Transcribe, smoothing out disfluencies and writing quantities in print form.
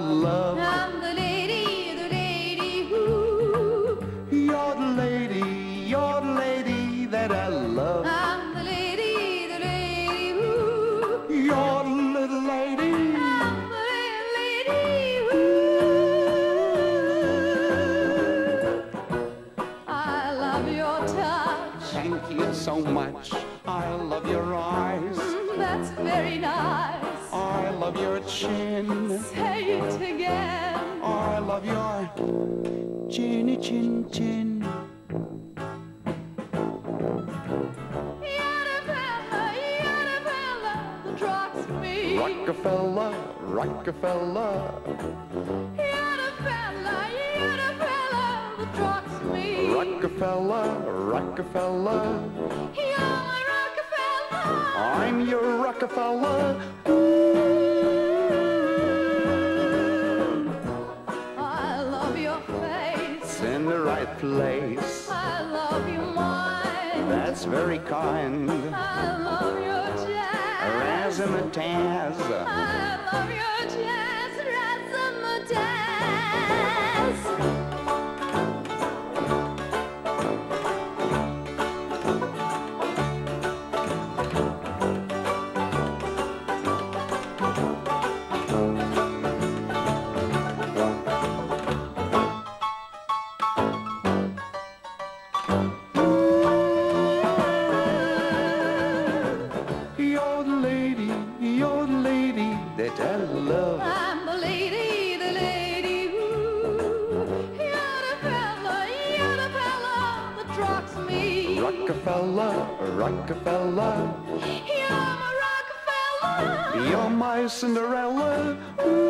love. I'm the lady who. You're the lady that I love. I'm the lady who. You're the little lady. I'm the lady who. I love your touch. Thank you so much. I love your eyes. That's very nice. I love your chin. Say it again. I love your chinny chin chin. You're the fella that rocks me. Rockefella, Rockefella. You're the fella that rocks me. Rockefeller, Rockefeller. You're my Rockefeller. I'm your Rockefeller. I love your face. In the right place. I love your mind. That's very kind. I love your jazz. Razzmatazz. I love your jazz. Razzmatazz. You're the lady that I love. I'm the lady who. You're the fella that rocks me. Rockefeller, Rockefeller. You're my Rockefeller. You're my Cinderella. Ooh.